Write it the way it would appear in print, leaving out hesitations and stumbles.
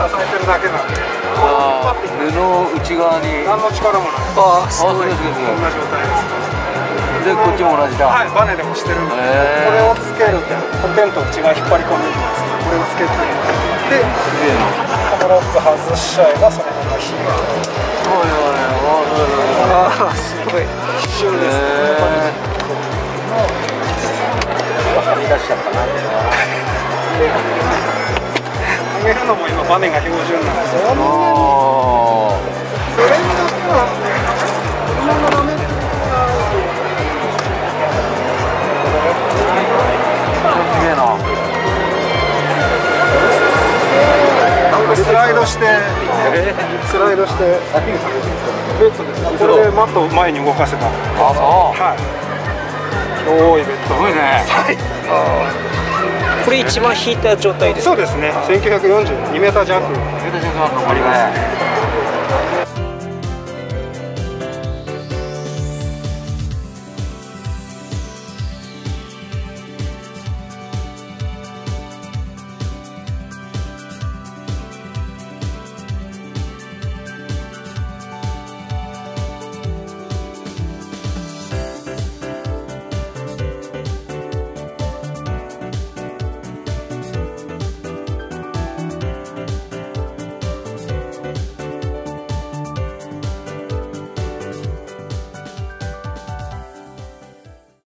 支えてるだけなんで。 布の内側に何の力もない。 あ、すごいすごいすごい。 こんな状態です。 でこっちも同じだ。 はい、バネで押してるんで、これをつけるとペンと内側引っ張り込むんですけど、これをつけてで、このロック外しちゃえばそのまま引いて。ああ、すごい一瞬です。 はみ出しちゃったな。 上げるのも今バネが標準なんですよ。それによっては今のラメってすげえな。 スライドして、スライドして、ベッドです。これでマットを前に動かせた。 あ、そう。 はい。広いベッド。 すごいね。 これ一番引いた状態です。 そうですね。1942メーター弱。 あります。